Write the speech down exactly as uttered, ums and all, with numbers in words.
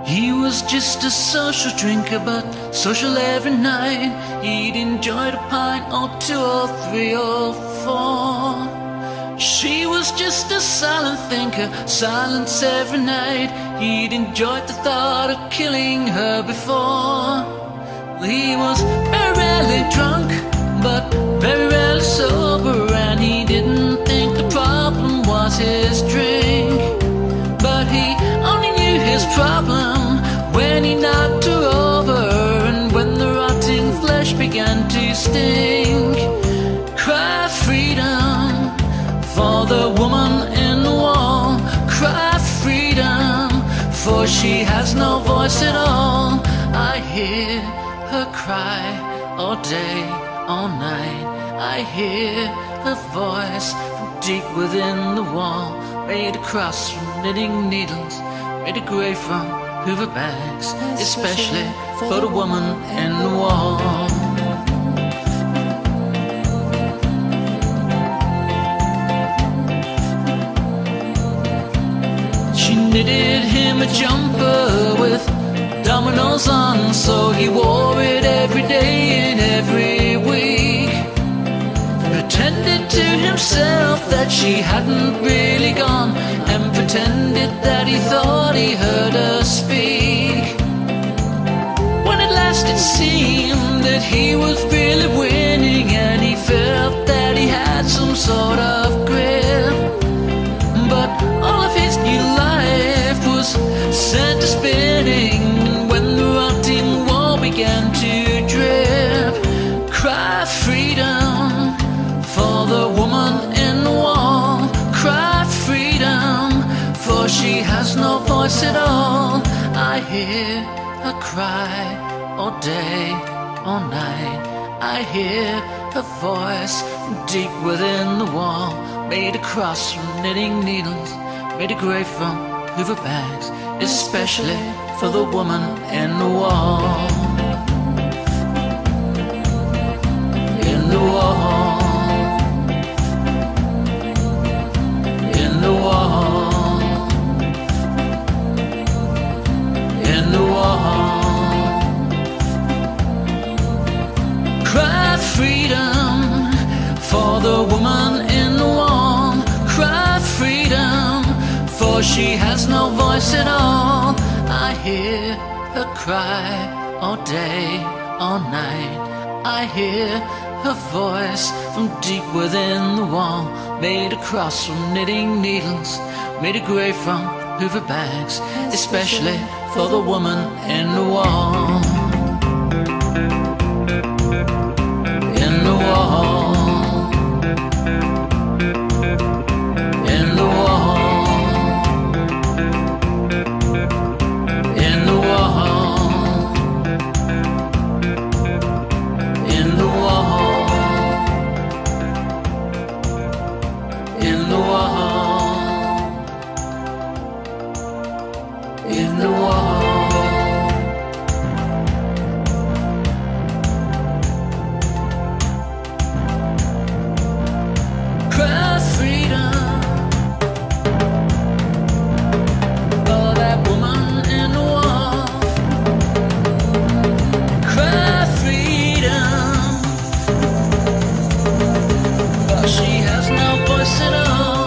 He was just a social drinker, but social every night. He'd enjoyed a pint or two or three or four. She was just a silent thinker, silence every night. He'd enjoyed the thought of killing her before. He was very rarely drunk, but very rarely sober, and he didn't think the problem was his drink. But he only knew his problem when he knocked her over, and when the rotting flesh began to stink. Cry freedom for the woman in the wall. Cry freedom, for she has no voice at all. I hear her cry all day, all night. I hear her voice from deep within the wall. Made a cross from knitting needles, made a grave from Hoover bags, especially for the woman in the wall. She knitted him a jumper with dominoes on, so he wore it every day and every week. Pretended to himself that she hadn't really gone, and pretended that he thought he heard her speak. When at last it seemed that he was really winning, and he felt that he had some sort of grip, but all of his new life was sent to spinning when the rotting wall began to drip. Cry freedom for the woman in the wall. Cry freedom, for she has no voice at all. I hear her cry all day, all night. I hear her voice from deep within the wall. Made a cross from knitting needles, made a grave from Hoover bags, especially for the woman in the wall. In the wall. In the wall. In the wall. Cry freedom for the woman in the wall. Cry freedom, for she has no voice at all. I hear her cry all day, all night. I hear her voice from deep within the wall. Made a cross from knitting needles, made a grave from Hoover bags, especially for the woman in the wall. In the wall. In the wall. In the wall. In the wall. In the wall. In the wall. Cry freedom for that woman in the wall. Cry freedom, but she has no voice at all.